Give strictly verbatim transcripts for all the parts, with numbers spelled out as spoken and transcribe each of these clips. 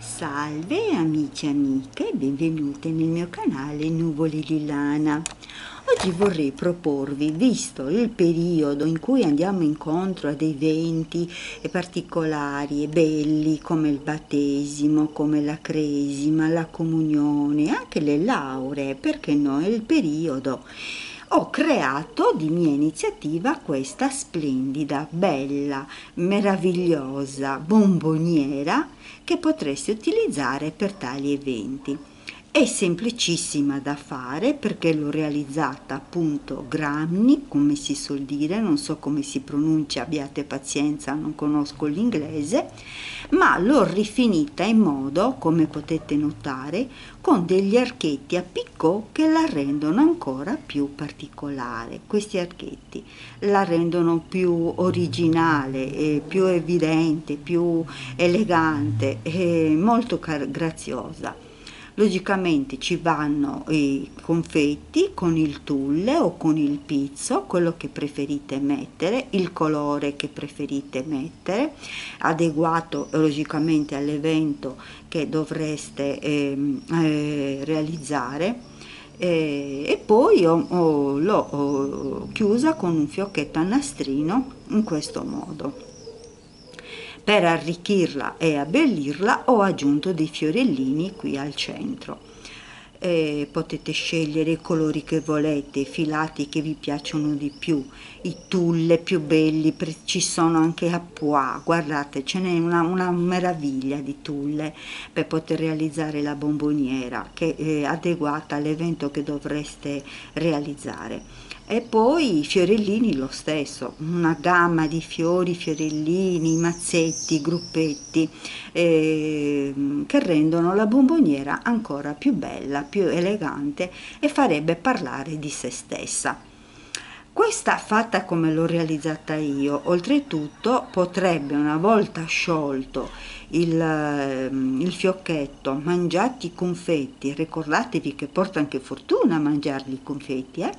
Salve amici e amiche, benvenute nel mio canale Nuvole di Lana. Oggi vorrei proporvi, visto il periodo in cui andiamo incontro ad eventi particolari e belli come il battesimo, come la cresima, la comunione, anche le lauree, perché no, è il periodo. Ho creato di mia iniziativa questa splendida, bella, meravigliosa bomboniera che potreste utilizzare per tali eventi. È semplicissima da fare perché l'ho realizzata appunto gramni, come si suol dire, non so come si pronuncia, abbiate pazienza, non conosco l'inglese, ma l'ho rifinita in modo, come potete notare, con degli archetti a picot che la rendono ancora più particolare. Questi archetti la rendono più originale, eh, più evidente, più elegante e molto graziosa. Logicamente ci vanno i confetti con il tulle o con il pizzo, quello che preferite mettere, il colore che preferite mettere, adeguato logicamente all'evento che dovreste eh, eh, realizzare. Eh, e poi ho, ho, l'ho ho chiusa con un fiocchetto a nastrino in questo modo. Per arricchirla e abbellirla ho aggiunto dei fiorellini qui al centro. Eh, potete scegliere i colori che volete, i filati che vi piacciono di più, i tulle più belli, ci sono anche a pois, guardate, ce n'è una, una meraviglia di tulle per poter realizzare la bomboniera che è adeguata all'evento che dovreste realizzare. E poi i fiorellini lo stesso, una gamma di fiori, fiorellini, mazzetti, gruppetti eh, che rendono la bomboniera ancora più bella, più elegante e farebbe parlare di se stessa. Questa fatta come l'ho realizzata io, oltretutto potrebbe, una volta sciolto il, il fiocchetto, mangiati i confetti, ricordatevi che porta anche fortuna mangiarli i confetti, eh?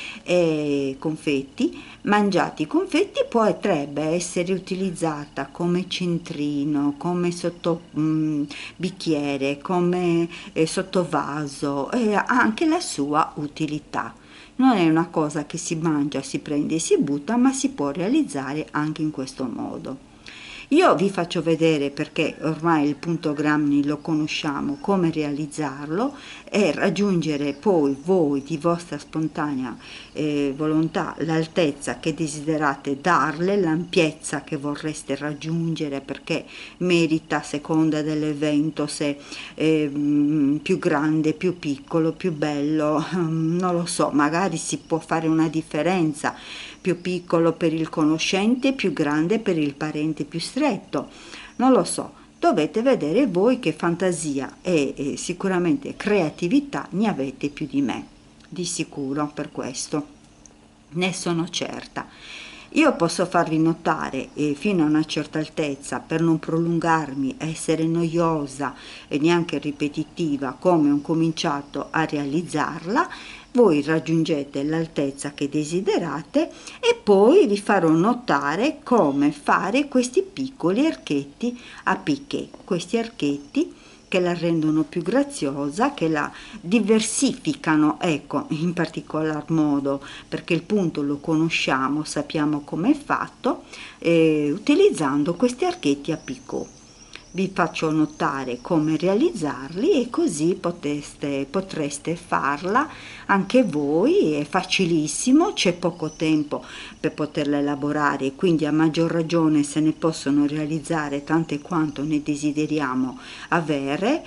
E confetti, mangiati i confetti potrebbe essere utilizzata come centrino, come sotto mh, bicchiere, come eh, sottovaso, e ha anche la sua utilità. Non è una cosa che si mangia, si prende e si butta, ma si può realizzare anche in questo modo. Io vi faccio vedere, perché ormai il punto grammi lo conosciamo, come realizzarlo e raggiungere poi voi di vostra spontanea eh, volontà l'altezza che desiderate darle, l'ampiezza che vorreste raggiungere, perché merita a seconda dell'evento se è più grande, più piccolo, più bello, non lo so, magari si può fare una differenza, più piccolo per il conoscente, più grande per il parente più stretto, non lo so, dovete vedere voi che fantasia e, e sicuramente creatività ne avete più di me, di sicuro, per questo ne sono certa. Io posso farvi notare eh, fino a una certa altezza, per non prolungarmi, essere noiosa e neanche ripetitiva, come ho cominciato a realizzarla. Voi raggiungete l'altezza che desiderate e poi vi farò notare come fare questi piccoli archetti a piqué, questi archetti che la rendono più graziosa, che la diversificano, ecco, in particolar modo, perché il punto lo conosciamo, sappiamo come è fatto, eh, utilizzando questi archetti a picot. Vi faccio notare come realizzarli e così poteste, potreste farla anche voi, è facilissimo, c'è poco tempo per poterla elaborare e quindi a maggior ragione se ne possono realizzare tante quanto ne desideriamo avere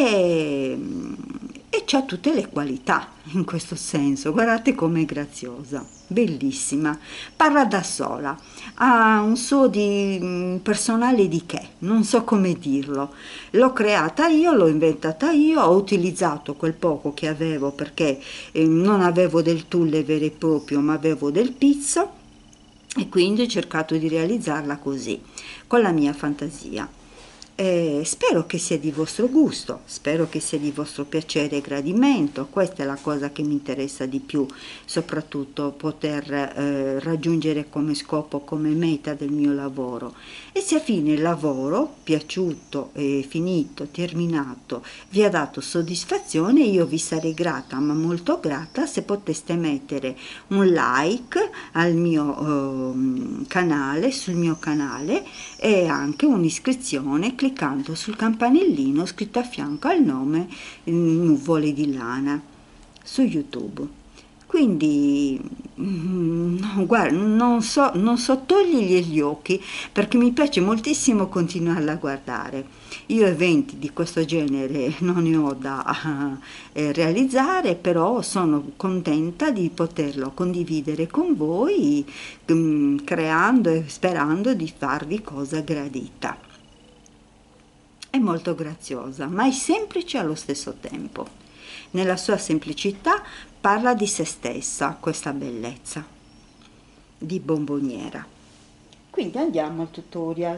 e, e c'ha tutte le qualità in questo senso. Guardate com'è graziosa, bellissima, parla da sola, ha un suo di personale di che, non so come dirlo, l'ho creata io, l'ho inventata io, ho utilizzato quel poco che avevo perché eh, non avevo del tulle vero e proprio ma avevo del pizzo e quindi ho cercato di realizzarla così, con la mia fantasia. E spero che sia di vostro gusto, spero che sia di vostro piacere e gradimento. Questa è la cosa che mi interessa di più, soprattutto poter eh, raggiungere come scopo, come meta del mio lavoro. E se a fine il lavoro, piaciuto, e finito, terminato, vi ha dato soddisfazione, io vi sarei grata, ma molto grata, se poteste mettere un like al mio eh, canale, sul mio canale, e anche un'iscrizione cliccando sul campanellino scritto a fianco al nome Nuvole di Lana su YouTube. Quindi no, guarda, non so, non so togliergli gli occhi, perché mi piace moltissimo continuarla a guardare. Io eventi di questo genere non ne ho da eh, realizzare, però sono contenta di poterlo condividere con voi, mh, creando e sperando di farvi cosa gradita. È molto graziosa, ma è semplice allo stesso tempo. Nella sua semplicità parla di se stessa, questa bellezza di bomboniera. Quindi andiamo al tutorial.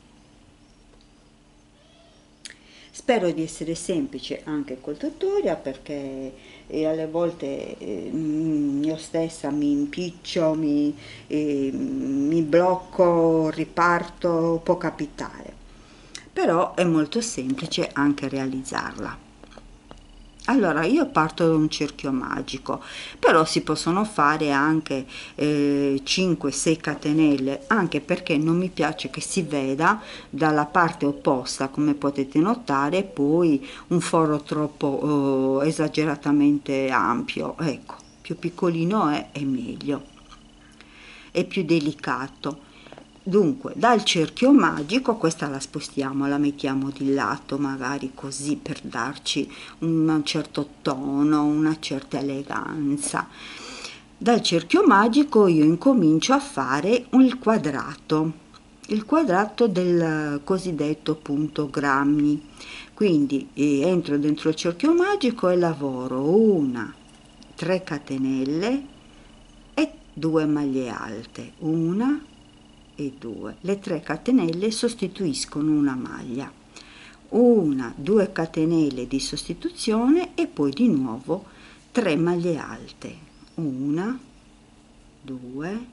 Spero di essere semplice anche col tutorial, perché eh, alle volte eh, io stessa mi impiccio, mi, eh, mi blocco, riparto, può capitare. Però è molto semplice anche realizzarla. Allora, io parto da un cerchio magico, però si possono fare anche eh, cinque sei catenelle, anche perché non mi piace che si veda dalla parte opposta, come potete notare, poi un foro troppo eh, esageratamente ampio. Ecco, più piccolino è, è meglio, è più delicato. Dunque, dal cerchio magico, questa la spostiamo, la mettiamo di lato, magari così, per darci un certo tono, una certa eleganza. Dal cerchio magico io incomincio a fare il quadrato, il quadrato del cosiddetto punto grammi. Quindi eh, entro dentro il cerchio magico e lavoro una, tre catenelle e due maglie alte, una e due. Le tre catenelle sostituiscono una maglia, una, due catenelle di sostituzione e poi di nuovo tre maglie alte, una, due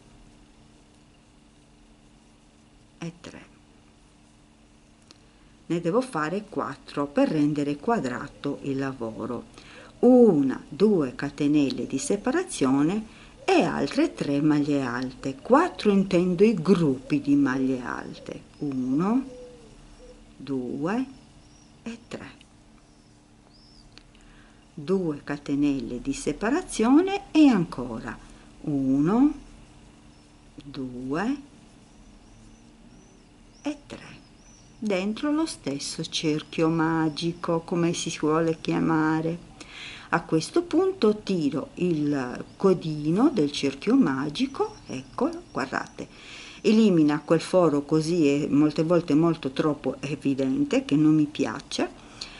e tre. Ne devo fare quattro per rendere quadrato il lavoro. Una, due catenelle di separazione e altre tre maglie alte. quattro intendo i gruppi di maglie alte, uno, due e tre. due catenelle di separazione e ancora uno, due e tre, dentro lo stesso cerchio magico, come si vuole chiamare. A questo punto tiro il codino del cerchio magico, eccolo, guardate, elimina quel foro, così è molte volte molto troppo evidente, che non mi piace,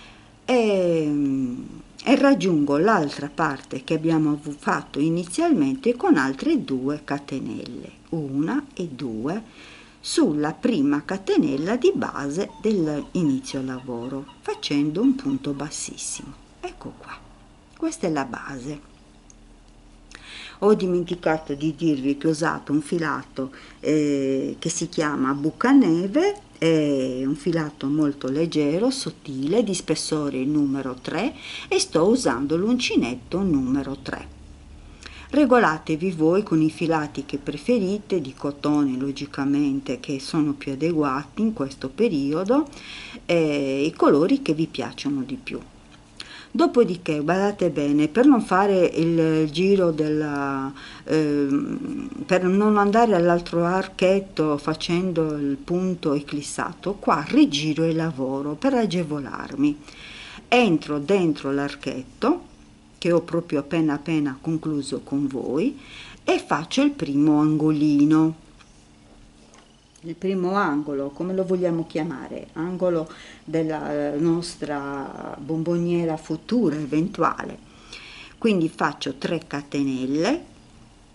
e, e raggiungo l'altra parte che abbiamo fatto inizialmente con altre due catenelle, una e due, sulla prima catenella di base dell'inizio lavoro, facendo un punto bassissimo. Ecco qua. Questa è la base. Ho dimenticato di dirvi che ho usato un filato eh, che si chiama Bucaneve, è un filato molto leggero, sottile, di spessore numero tre, e sto usando l'uncinetto numero tre. Regolatevi voi con i filati che preferite, di cotone logicamente, che sono più adeguati in questo periodo, e i colori che vi piacciono di più. Dopodiché, badate bene, per non fare il giro della eh, per non andare all'altro archetto facendo il punto eclissato, qua rigiro il lavoro per agevolarmi. Entro dentro l'archetto che ho proprio appena appena concluso con voi e faccio il primo angolino. Il primo angolo, come lo vogliamo chiamare, angolo della nostra bomboniera futura eventuale. Quindi faccio tre catenelle,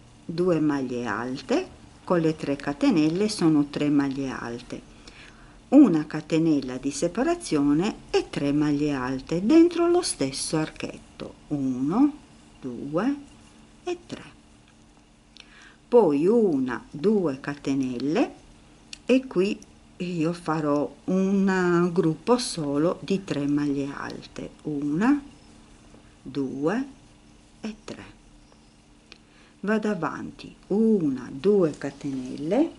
due maglie alte, con le tre catenelle sono tre maglie alte, una catenella di separazione e tre maglie alte dentro lo stesso archetto, uno, due e tre. Poi una, due catenelle e qui io farò un gruppo solo di tre maglie alte, una, due e tre. Vado avanti, una, due catenelle,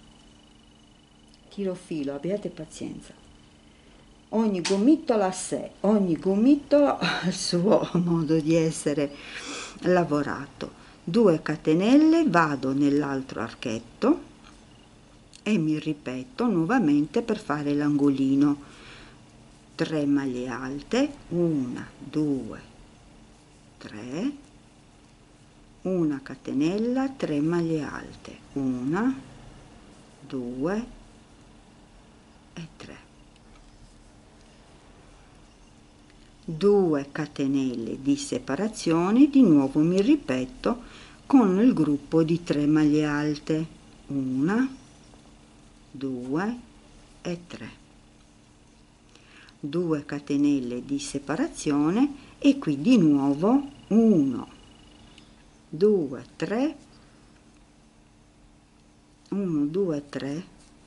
tiro filo, abbiate pazienza, ogni gomitolo a sé, ogni gomitolo ha il suo modo di essere lavorato. Due catenelle, vado nell'altro archetto e mi ripeto nuovamente per fare l'angolino, tre maglie alte, una, due, tre, una catenella, tre maglie alte, una, due e tre, due catenelle di separazione, di nuovo mi ripeto con il gruppo di tre maglie alte, una, due e tre, due catenelle di separazione e qui di nuovo uno, due, tre, uno, due, tre,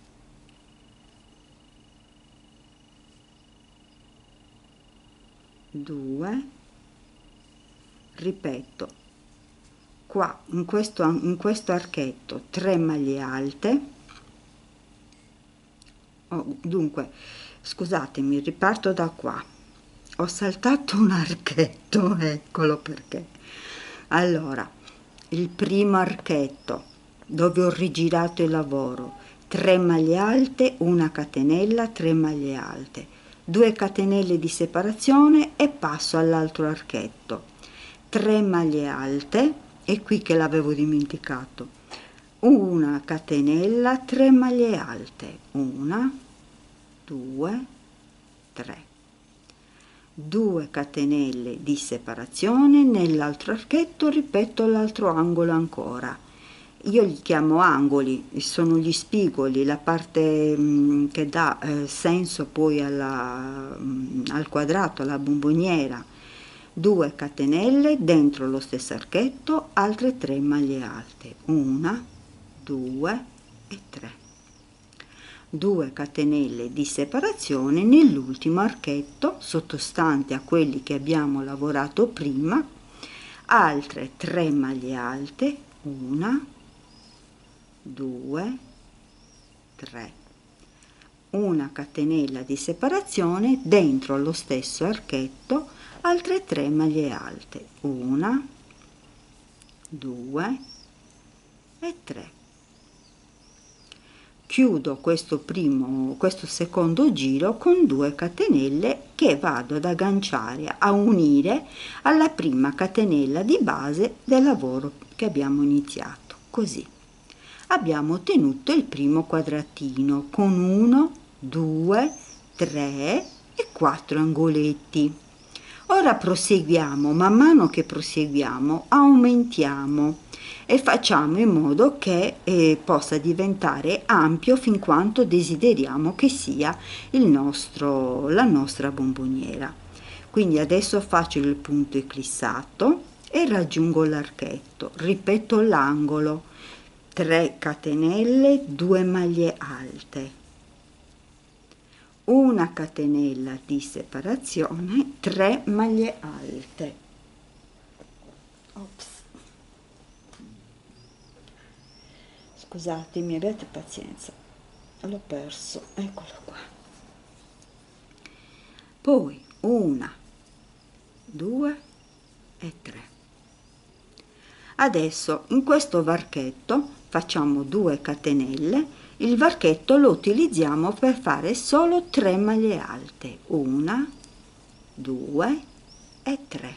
due, ripeto qua in questo in questo archetto tre maglie alte. Oh, dunque scusatemi, riparto da qua, ho saltato un archetto, eccolo perché. Allora, il primo archetto dove ho rigirato il lavoro, tre maglie alte, una catenella, tre maglie alte, due catenelle di separazione e passo all'altro archetto, tre maglie alte, e qui che l'avevo dimenticato, una catenella, tre maglie alte, una, due, tre, due catenelle di separazione nell'altro archetto, ripeto l'altro angolo ancora, io li chiamo angoli, sono gli spigoli, la parte mh, che dà eh, senso poi alla, mh, al quadrato, alla bomboniera, due catenelle dentro lo stesso archetto, altre tre maglie alte, una, due e tre, due catenelle di separazione nell'ultimo archetto sottostante a quelli che abbiamo lavorato prima, altre tre maglie alte, una, due, tre, una catenella di separazione dentro lo stesso archetto, altre tre maglie alte, una, due e tre. Chiudo questo primo questo secondo giro con due catenelle che vado ad agganciare, a unire alla prima catenella di base del lavoro che abbiamo iniziato. Così abbiamo ottenuto il primo quadratino con uno, due, tre e quattro angoletti. Ora proseguiamo, man mano che proseguiamo aumentiamo e facciamo in modo che eh, possa diventare ampio fin quanto desideriamo che sia il nostro, la nostra bomboniera. Quindi adesso faccio il punto eclissato e raggiungo l'archetto, ripeto l'angolo, tre catenelle, due maglie alte, una catenella di separazione, tre maglie alte. Ops. Scusatemi, abbiate pazienza, l'ho perso, eccolo qua. Poi una, due e tre. Adesso in questo varchetto facciamo due catenelle, il varchetto lo utilizziamo per fare solo tre maglie alte, una, due e tre.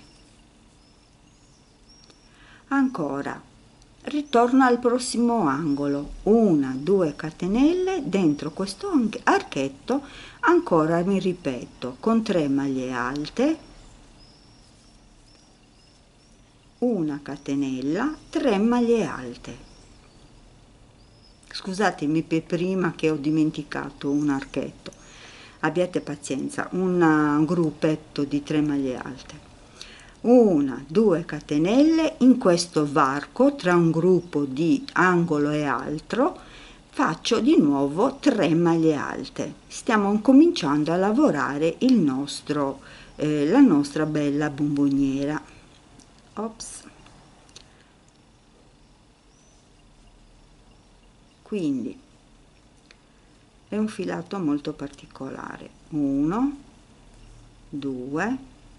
Ancora, ritorno al prossimo angolo, una, due catenelle, dentro questo archetto ancora mi ripeto con tre maglie alte, una catenella, tre maglie alte, scusatemi per prima che ho dimenticato un archetto, abbiate pazienza, un gruppetto di tre maglie alte, una, due catenelle, in questo varco tra un gruppo di angolo e altro faccio di nuovo tre maglie alte. Stiamo cominciando a lavorare il nostro, eh, la nostra bella bomboniera. Ops. Quindi è un filato molto particolare. uno, due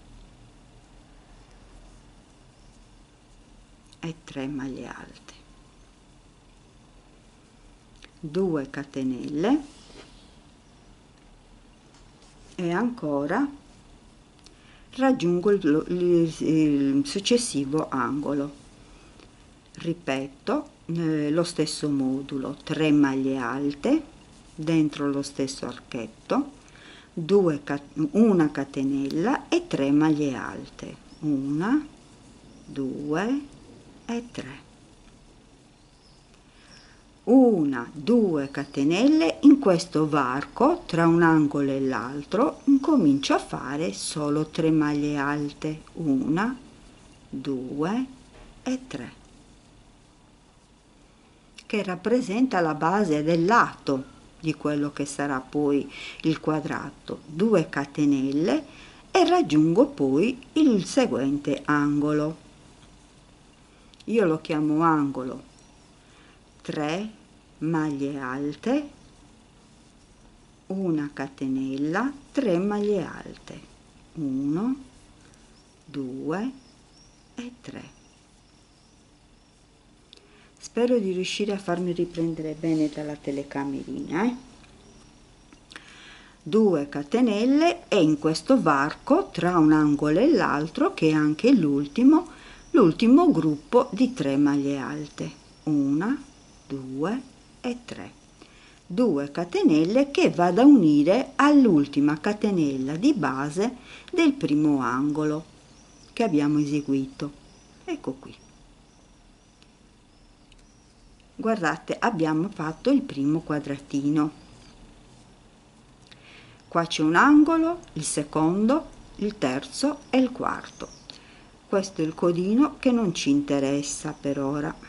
e tre maglie alte. due catenelle e ancora raggiungo il, il, il successivo angolo. Ripeto eh, lo stesso modulo, tre maglie alte dentro lo stesso archetto, due, una catenella e tre maglie alte, una, due e tre. Una, due catenelle, in questo varco tra un angolo e l'altro incomincio a fare solo tre maglie alte, una, due e tre, che rappresenta la base del lato di quello che sarà poi il quadrato. Due catenelle e raggiungo poi il seguente angolo. Io lo chiamo angolo. tre maglie alte, una catenella, tre maglie alte, uno, due e tre. Spero di riuscire a farmi riprendere bene dalla telecamerina. Eh? due catenelle e in questo varco tra un angolo e l'altro, che è anche l'ultimo, l'ultimo gruppo di tre maglie alte, una, due e tre. due catenelle che vado a unire all'ultima catenella di base del primo angolo che abbiamo eseguito. Ecco qui. Guardate, abbiamo fatto il primo quadratino. Qua c'è un angolo, il secondo, il terzo e il quarto. Questo è il codino che non ci interessa per ora.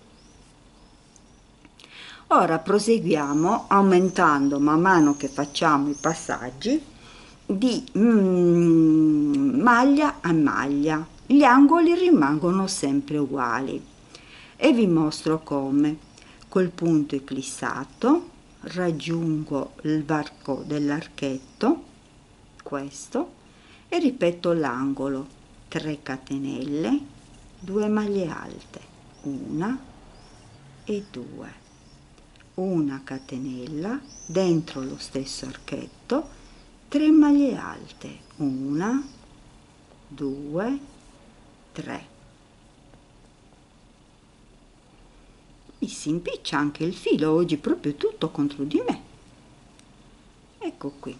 Ora proseguiamo aumentando man mano che facciamo i passaggi di mm, maglia a maglia. Gli angoli rimangono sempre uguali e vi mostro come. Col punto eclissato raggiungo il varco dell'archetto, questo, e ripeto l'angolo, tre catenelle, due maglie alte, una e due. Una catenella dentro lo stesso archetto, tre maglie alte, una, due, tre. Mi si impiccia anche il filo oggi, proprio tutto contro di me. Ecco qui.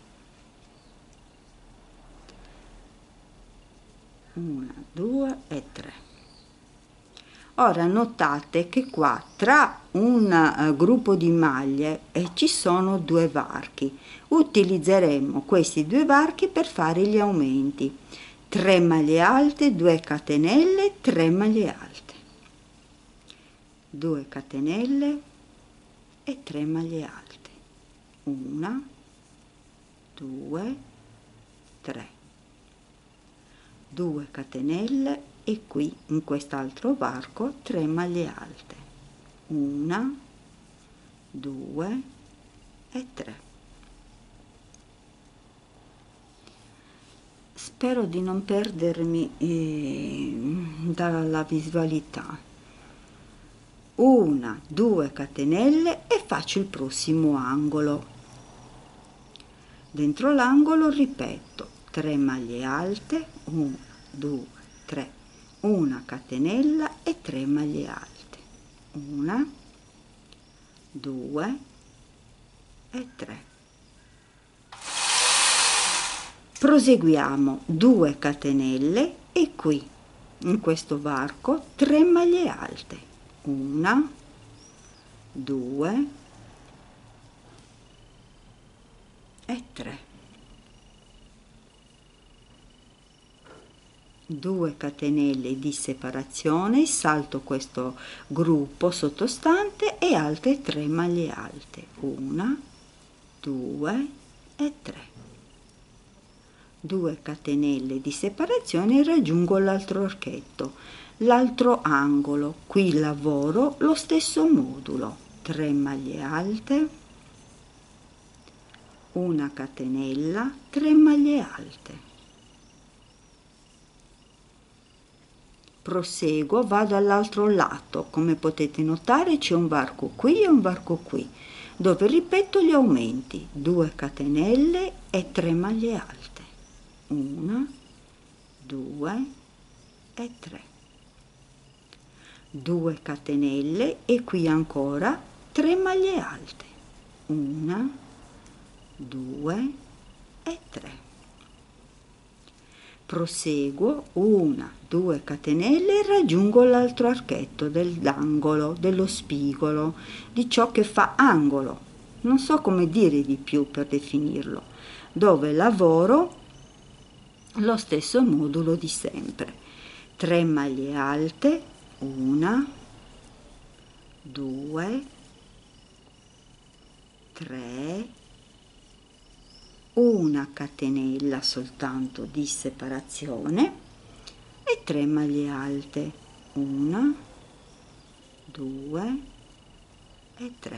Una, due e tre. Ora notate che qua tra un uh, gruppo di maglie eh, ci sono due varchi. Utilizzeremo questi due varchi per fare gli aumenti. tre maglie alte, due catenelle, tre maglie alte. due catenelle e tre maglie alte. una, due, tre. due catenelle e qui in quest'altro varco tre maglie alte, una, due e tre. Spero di non perdermi eh, dalla visualità. Una, due catenelle e faccio il prossimo angolo. Dentro l'angolo ripeto tre maglie alte, una, due, tre, una catenella e tre maglie alte, una, due e tre. Proseguiamo due catenelle e qui in questo varco tre maglie alte, una, due e tre. due catenelle di separazione, salto questo gruppo sottostante e altre tre maglie alte, una, due e tre. due catenelle di separazione e raggiungo l'altro archetto, l'altro angolo. Qui lavoro lo stesso modulo, tre maglie alte, una catenella, tre maglie alte. Proseguo, vado all'altro lato. Come potete notare c'è un varco qui e un varco qui, dove ripeto gli aumenti, due catenelle e tre maglie alte, una, due e tre, due catenelle e qui ancora tre maglie alte, una, due e tre. Proseguo, una, due catenelle e raggiungo l'altro archetto dell'angolo, dello spigolo, di ciò che fa angolo, non so come dire di più per definirlo, dove lavoro lo stesso modulo di sempre. tre maglie alte, una, due, tre, una catenella soltanto di separazione e tre maglie alte, una, due e tre.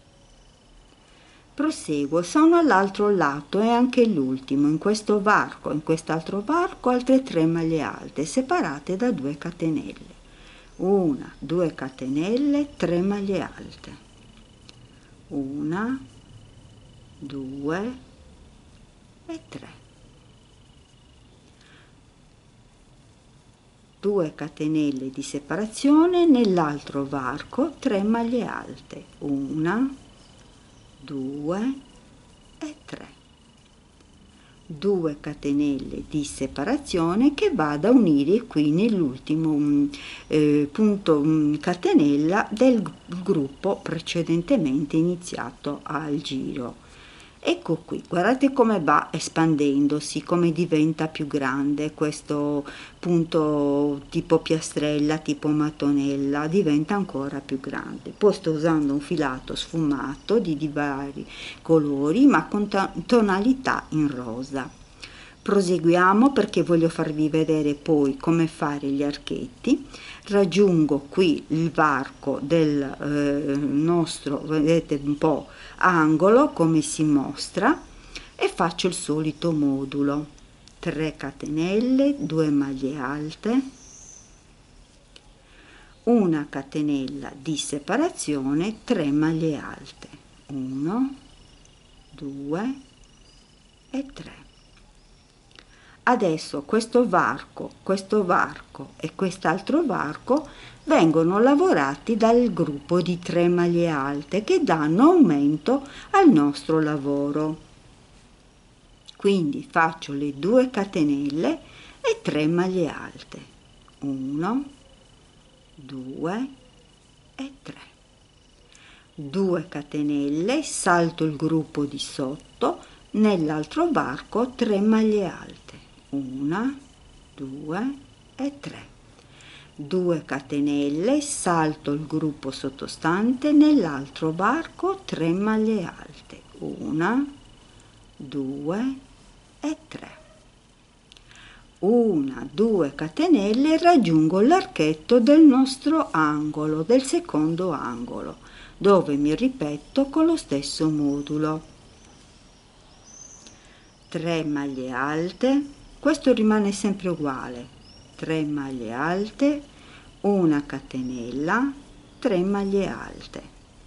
Proseguo, sono all'altro lato e anche l'ultimo, in questo varco, in quest'altro varco altre tre maglie alte separate da due catenelle, una, due catenelle, tre maglie alte, una, due e tre, due catenelle di separazione nell'altro varco, tre maglie alte, una, due e tre, due catenelle di separazione che vado a unire qui nell'ultimo eh, punto mh, catenella del gruppo precedentemente iniziato al giro. Ecco qui, guardate come va espandendosi, come diventa più grande questo punto tipo piastrella, tipo mattonella, diventa ancora più grande. Poi sto usando un filato sfumato di, di vari colori, ma con tonalità in rosa. Proseguiamo perché voglio farvi vedere poi come fare gli archetti. Raggiungo qui il varco del eh, nostro, vedete un po' angolo come si mostra, e faccio il solito modulo, tre catenelle, due maglie alte, una catenella di separazione, tre maglie alte, uno, due e tre. Adesso questo varco, questo varco e quest'altro varco vengono lavorati dal gruppo di tre maglie alte che danno aumento al nostro lavoro. Quindi faccio le due catenelle e tre maglie alte, uno, due e tre, due catenelle, salto il gruppo di sotto, nell'altro varco tre maglie alte, una, due e tre, due catenelle, salto il gruppo sottostante, nell'altro varco tre maglie alte, una, due e tre, una, due catenelle, raggiungo l'archetto del nostro angolo, del secondo angolo, dove mi ripeto con lo stesso modulo, tre maglie alte, questo rimane sempre uguale, tre maglie alte, una catenella, tre maglie alte,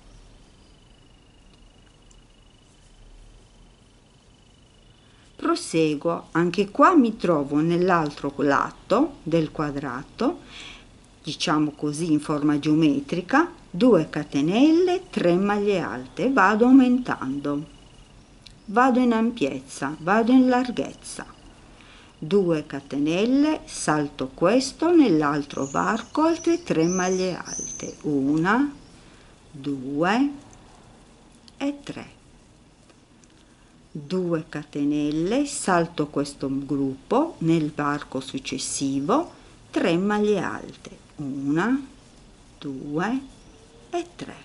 proseguo, anche qua mi trovo nell'altro lato del quadrato, diciamo così in forma geometrica, due catenelle, tre maglie alte, vado aumentando, vado in ampiezza, vado in larghezza, due catenelle, salto questo, nell'altro varco altre tre maglie alte, una, due e tre. due catenelle, salto questo gruppo nell'arco successivo, tre maglie alte, una, due e tre.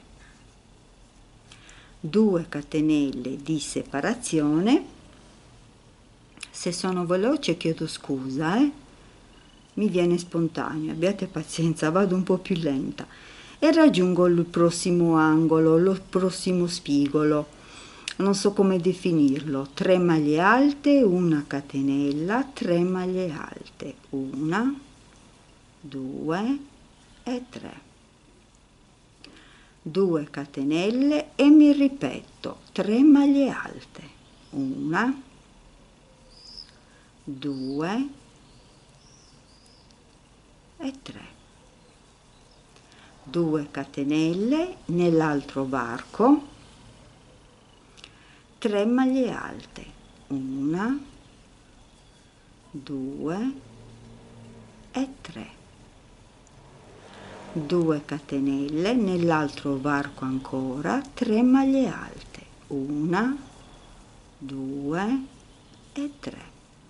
due catenelle di separazione. Se sono veloce chiedo scusa, eh? Mi viene spontaneo, abbiate pazienza, vado un po' più lenta e raggiungo il prossimo angolo, il prossimo spigolo. Non so come definirlo. tre maglie alte, una catenella, tre maglie alte, una, due e tre. due catenelle e mi ripeto, tre maglie alte, una, due e tre. due catenelle nell'altro varco, tre maglie alte, una, due e tre. due catenelle nell'altro varco ancora, tre maglie alte, una, due e tre.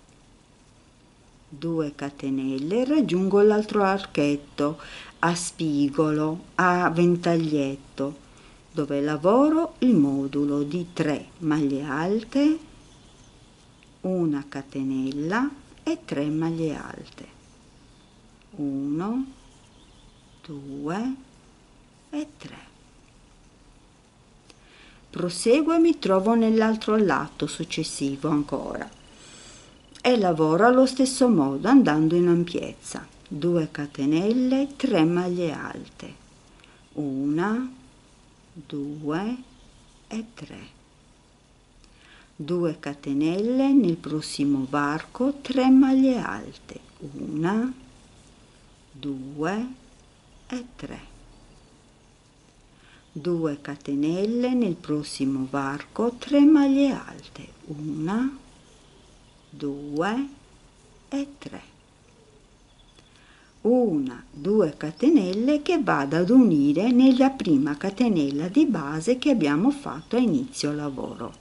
due catenelle, raggiungo l'altro archetto a spigolo, a ventaglietto, dove lavoro il modulo di tre maglie alte, una catenella e tre maglie alte, uno, due e tre. Proseguo e mi trovo nell'altro lato successivo ancora e lavoro allo stesso modo andando in ampiezza, due catenelle, tre maglie alte, una, due e tre. due catenelle nel prossimo varco, tre maglie alte, una, due e tre. due catenelle nel prossimo varco, tre maglie alte, una, due e tre. una, due catenelle che vado ad unire nella prima catenella di base che abbiamo fatto a inizio lavoro.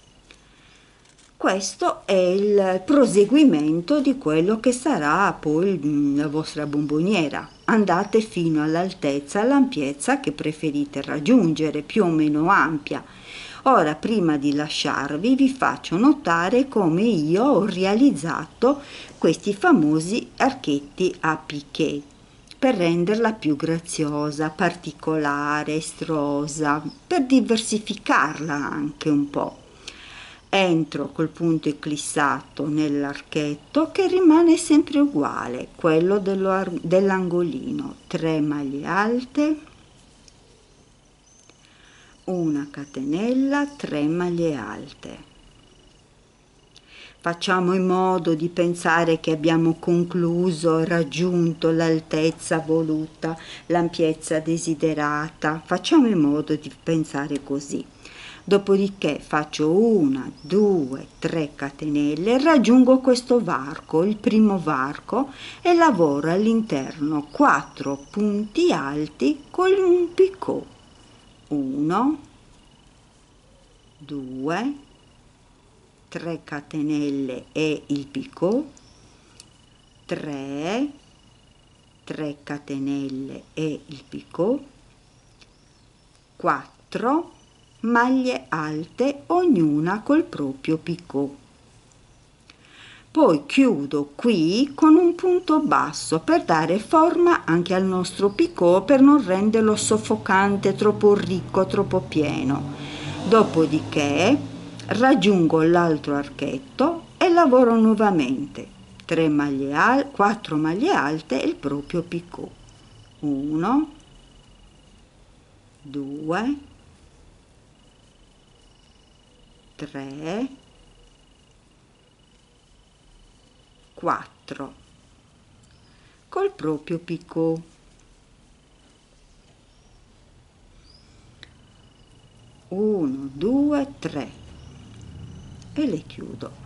Questo è il proseguimento di quello che sarà poi la vostra bomboniera. Andate fino all'altezza, all'ampiezza che preferite raggiungere, più o meno ampia. Ora, prima di lasciarvi, vi faccio notare come io ho realizzato questi famosi archetti a piqué per renderla più graziosa, particolare, estrosa, per diversificarla anche un po'. Entro col punto eclissato nell'archetto che rimane sempre uguale, quello dell'angolino, tre maglie alte, una catenella, tre maglie alte. Facciamo in modo di pensare che abbiamo concluso, raggiunto l'altezza voluta, l'ampiezza desiderata. Facciamo in modo di pensare così. Dopodiché faccio una, due, tre catenelle, raggiungo questo varco, il primo varco, e lavoro all'interno quattro punti alti con un picot. uno, due, tre catenelle e il picot, tre, tre catenelle e il picot, quattro maglie alte, ognuna col proprio picot. Poi chiudo qui con un punto basso per dare forma anche al nostro picot, per non renderlo soffocante, troppo ricco, troppo pieno. Dopodiché raggiungo l'altro archetto e lavoro nuovamente tre maglie alte, quattro maglie alte e il proprio picot. uno, due, tre, quattro col proprio picot. uno, due, tre e le chiudo.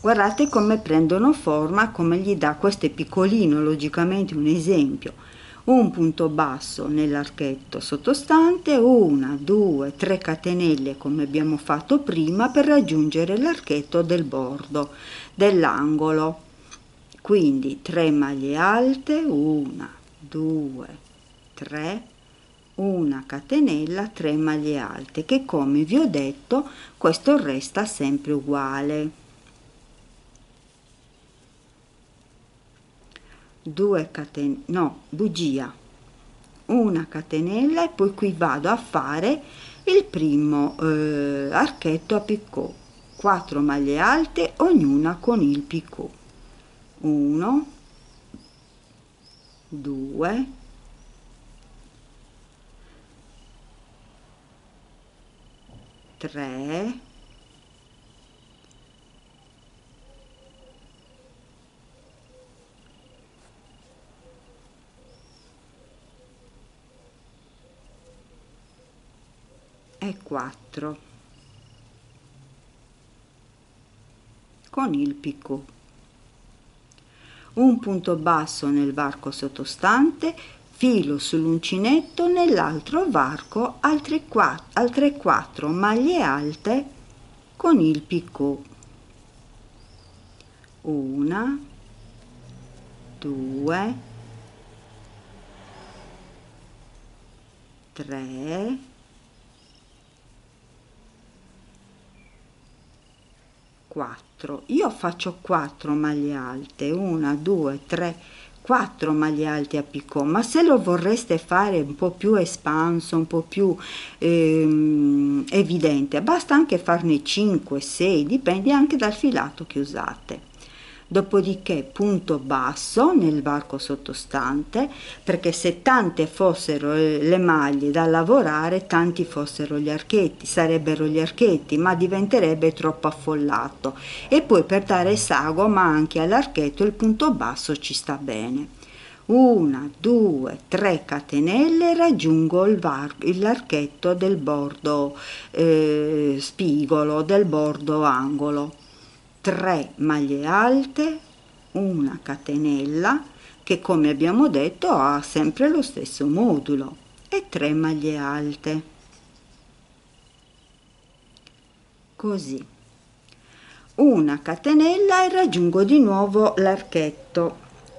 Guardate come prendono forma, come gli dà, questo è piccolino, logicamente un esempio, un punto basso nell'archetto sottostante, una, due, tre catenelle come abbiamo fatto prima per raggiungere l'archetto del bordo dell'angolo. Quindi tre maglie alte, una, due, tre, una catenella, tre maglie alte, che come vi ho detto questo resta sempre uguale. due catenelle, no, bugia, una catenella, e poi qui vado a fare il primo eh, archetto a picot, quattro maglie alte ognuna con il picot, uno, due, tre, e quattro con il picot. Un punto basso nel varco sottostante, filo sull'uncinetto, nell'altro varco altre quattro, altre quattro maglie alte con il picot, una, due, tre, quattro. Io faccio quattro maglie alte, una, due, tre, quattro maglie alte a picot, ma se lo vorreste fare un po' più espanso, un po' più ehm, evidente, basta anche farne cinque, sei, dipende anche dal filato che usate. Dopodiché punto basso nel varco sottostante, perché se tante fossero le maglie da lavorare, tanti fossero gli archetti, sarebbero gli archetti, ma diventerebbe troppo affollato. E poi per dare sagoma anche all'archetto il punto basso ci sta bene. Una, due, tre catenelle, raggiungo il var- l'archetto del bordo eh, spigolo, del bordo angolo. tre maglie alte, una catenella che come abbiamo detto ha sempre lo stesso modulo, e tre maglie alte, così, una catenella, e raggiungo di nuovo l'archetto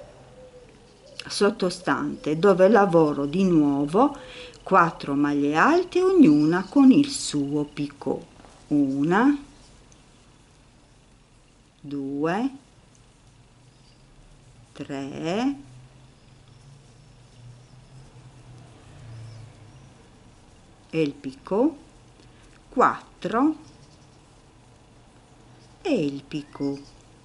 sottostante, dove lavoro di nuovo quattro maglie alte ognuna con il suo picot, una, due, tre, e il picot, quattro e il picot.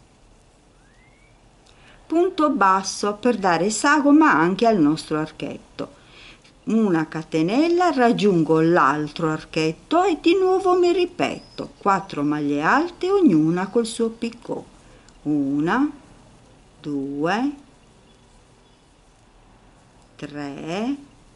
Punto basso per dare sagoma anche al nostro archetto. Una catenella, raggiungo l'altro archetto e di nuovo mi ripeto, quattro maglie alte ognuna col suo picot, una, due, tre,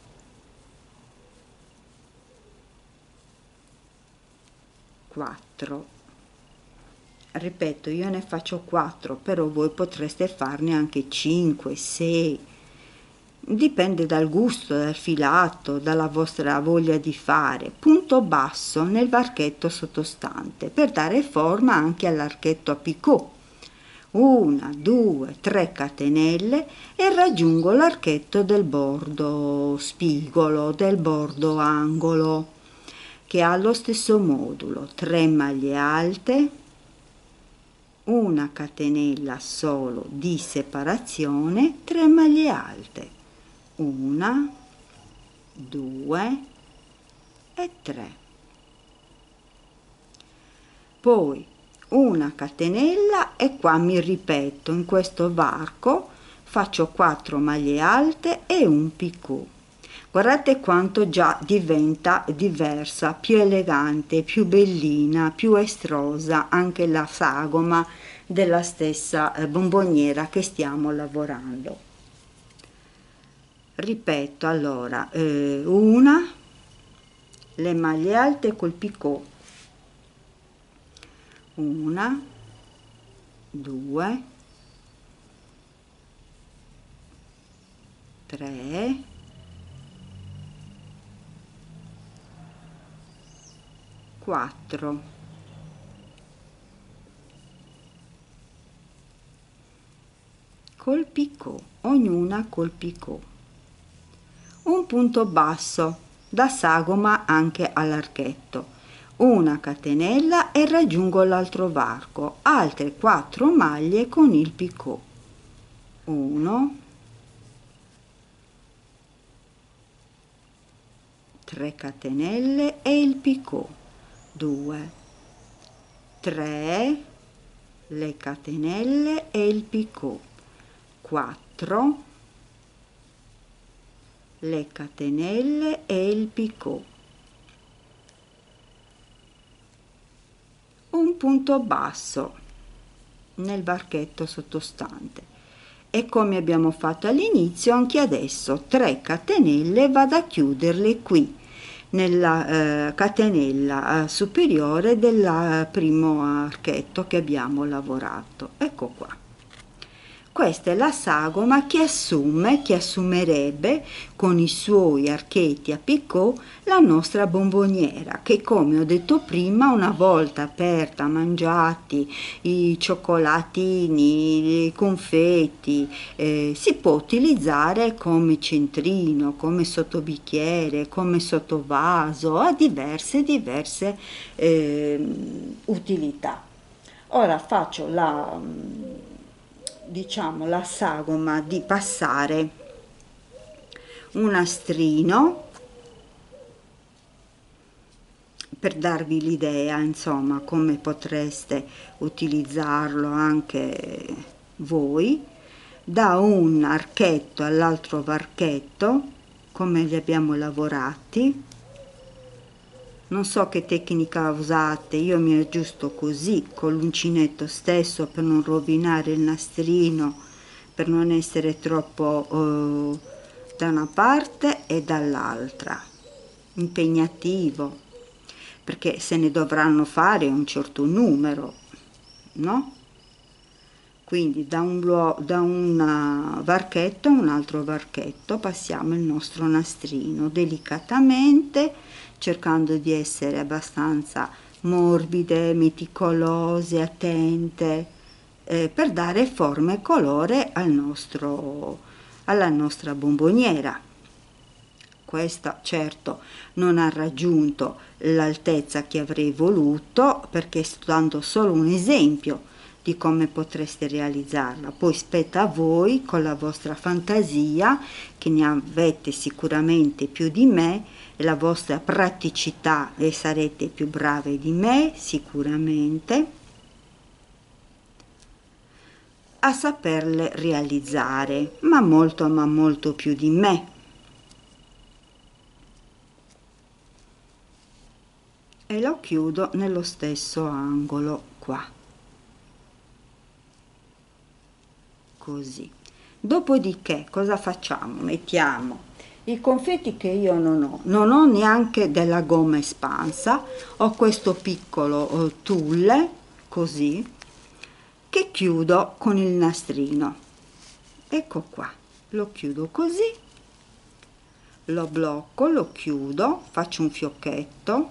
quattro. Ripeto, io ne faccio quattro, però voi potreste farne anche cinque, sei, dipende dal gusto, dal filato, dalla vostra voglia di fare. Punto basso nel varchetto sottostante per dare forma anche all'archetto a picot, una, due, tre catenelle, e raggiungo l'archetto del bordo spigolo, del bordo angolo, che ha lo stesso modulo, tre maglie alte, una catenella solo di separazione, tre maglie alte, una, due e tre. Poi una catenella, e qua mi ripeto, in questo varco faccio quattro maglie alte e un picot. Guardate quanto già diventa diversa, più elegante, più bellina, più estrosa anche la sagoma della stessa bomboniera che stiamo lavorando. Ripeto allora, eh, una, le maglie alte col picot, una, due, tre, quattro, col picot, ognuna col picot, un punto basso da sagoma anche all'archetto, una catenella e raggiungo l'altro varco, altre quattro maglie con il picot, uno, tre catenelle e il picot, due, tre, le catenelle e il picot, quattro, le catenelle e il picot, un punto basso nel varchetto sottostante, e come abbiamo fatto all'inizio anche adesso tre catenelle vado a chiuderle qui nella eh, catenella eh, superiore del eh, primo archetto che abbiamo lavorato. Ecco qua. Questa è la sagoma che assume, che assumerebbe con i suoi archetti a picot la nostra bomboniera, che, come ho detto prima, una volta aperta, mangiati i cioccolatini, i confetti, eh, si può utilizzare come centrino, come sottobicchiere, come sottovaso, ha diverse diverse eh, utilità. Ora faccio la diciamo la sagoma di passare un nastrino per darvi l'idea, insomma, come potreste utilizzarlo anche voi, da un archetto all'altro varchetto, come li abbiamo lavorati. Non so che tecnica usate, io mi aggiusto così con l'uncinetto stesso per non rovinare il nastrino, per non essere troppo eh, da una parte e dall'altra, impegnativo, perché se ne dovranno fare un certo numero, no? Quindi da un, da un varchetto a un altro varchetto passiamo il nostro nastrino delicatamente, cercando di essere abbastanza morbide, meticolose, attente, eh, per dare forma e colore al nostro, alla nostra bomboniera. Questa certo non ha raggiunto l'altezza che avrei voluto, perché sto dando solo un esempio di come potreste realizzarla. Poi spetta a voi, con la vostra fantasia, che ne avete sicuramente più di me, e la vostra praticità, e sarete più brave di me sicuramente, a saperle realizzare, ma molto ma molto più di me. E lo chiudo nello stesso angolo qua, così. Dopodiché cosa facciamo? Mettiamo i confetti, che io non ho, non ho neanche della gomma espansa, ho questo piccolo tulle così, che chiudo con il nastrino. Ecco qua, lo chiudo così, lo blocco, lo chiudo, faccio un fiocchetto,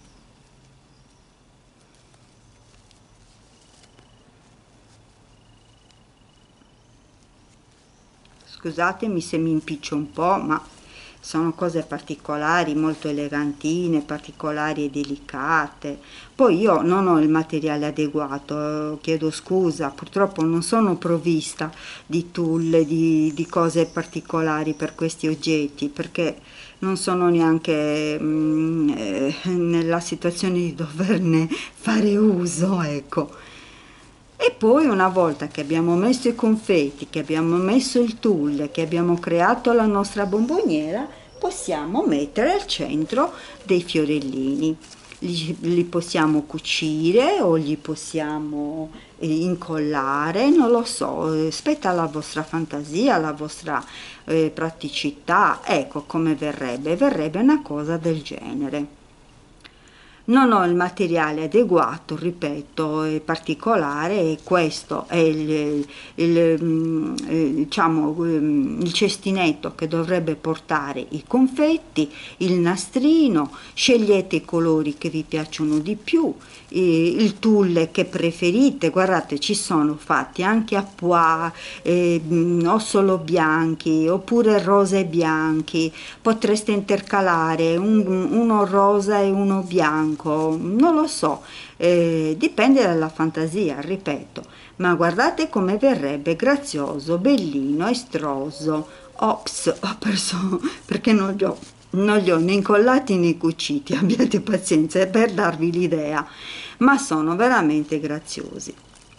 scusatemi se mi impiccio un po', ma sono cose particolari, molto elegantine, particolari e delicate. Poi io non ho il materiale adeguato, chiedo scusa, purtroppo non sono provvista di tulle, di, di cose particolari per questi oggetti, perché non sono neanche mm, eh, nella situazione di doverne fare uso, ecco. E poi, una volta che abbiamo messo i confetti, che abbiamo messo il tulle, che abbiamo creato la nostra bomboniera, possiamo mettere al centro dei fiorellini. Li, li possiamo cucire o li possiamo eh, incollare, non lo so, spetta alla vostra fantasia, alla vostra eh, praticità. Ecco come verrebbe, verrebbe una cosa del genere. Non ho il materiale adeguato, ripeto, è particolare, e questo è il, il, mm, eh, diciamo, mm, il cestinetto che dovrebbe portare i confetti, il nastrino. Scegliete i colori che vi piacciono di più, eh, il tulle che preferite. Guardate, ci sono fatti anche a pois, eh, mm, o solo bianchi, oppure rosa e bianchi. Potreste intercalare un- uno rosa e uno bianco, non lo so, eh, dipende dalla fantasia, ripeto, ma guardate come verrebbe grazioso, bellino, estroso. Ops, ho perso perché non li ho, non li ho né incollati né cuciti, abbiate pazienza, è per darvi l'idea, ma sono veramente graziosi.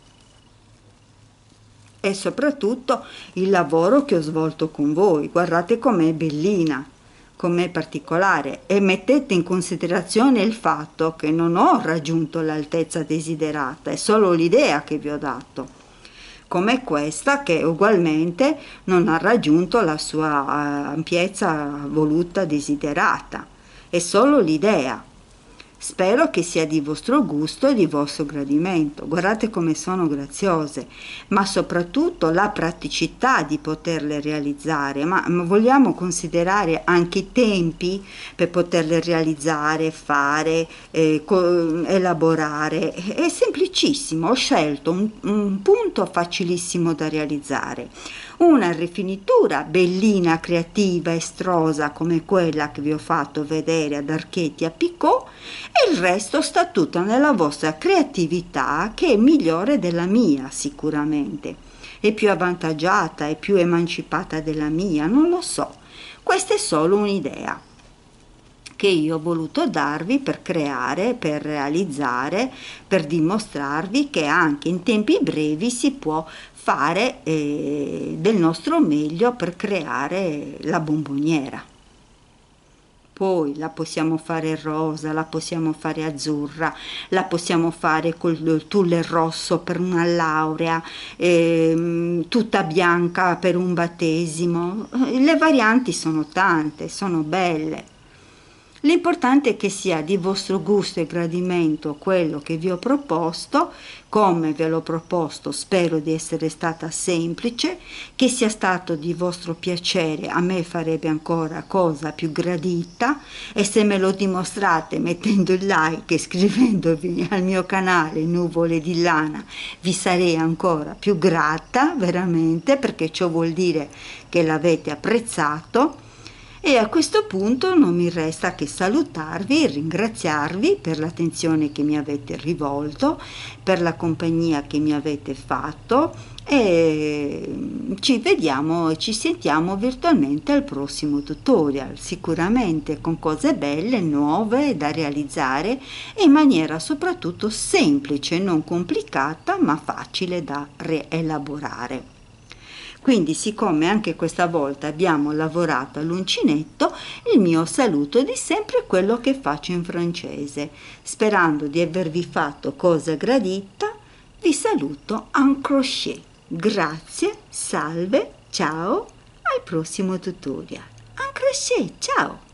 E soprattutto il lavoro che ho svolto con voi, guardate com'è bellina, com'è particolare, e mettete in considerazione il fatto che non ho raggiunto l'altezza desiderata, è solo l'idea che vi ho dato, come questa che ugualmente non ha raggiunto la sua eh, ampiezza voluta desiderata, è solo l'idea. Spero che sia di vostro gusto e di vostro gradimento. Guardate come sono graziose, ma soprattutto la praticità di poterle realizzare. Ma ma vogliamo considerare anche i tempi per poterle realizzare, fare, eh, co- elaborare. È semplicissimo, ho scelto un, un punto facilissimo da realizzare. Una rifinitura bellina, creativa, estrosa come quella che vi ho fatto vedere ad Archetti a Picot, e il resto sta tutto nella vostra creatività, che è migliore della mia sicuramente, è più avvantaggiata, è più emancipata della mia, non lo so. Questa è solo un'idea che io ho voluto darvi per creare, per realizzare, per dimostrarvi che anche in tempi brevi si può fare eh, del nostro meglio per creare la bomboniera. Poi la possiamo fare rosa, la possiamo fare azzurra, la possiamo fare col tulle rosso per una laurea, ehm, tutta bianca per un battesimo. Le varianti sono tante, sono belle. L'importante è che sia di vostro gusto e gradimento quello che vi ho proposto, come ve l'ho proposto, spero di essere stata semplice, che sia stato di vostro piacere, a me farebbe ancora cosa più gradita, e se me lo dimostrate mettendo il like e iscrivendovi al mio canale Nuvole di Lana, vi sarei ancora più grata, veramente, perché ciò vuol dire che l'avete apprezzato. E a questo punto non mi resta che salutarvi e ringraziarvi per l'attenzione che mi avete rivolto, per la compagnia che mi avete fatto, e ci vediamo e ci sentiamo virtualmente al prossimo tutorial, sicuramente con cose belle, nuove da realizzare e in maniera soprattutto semplice, non complicata, ma facile da rielaborare. Quindi, siccome anche questa volta abbiamo lavorato all'uncinetto, il mio saluto di sempre è quello che faccio in francese. Sperando di avervi fatto cosa gradita, vi saluto en crochet. Grazie, salve, ciao, al prossimo tutorial. En crochet, ciao!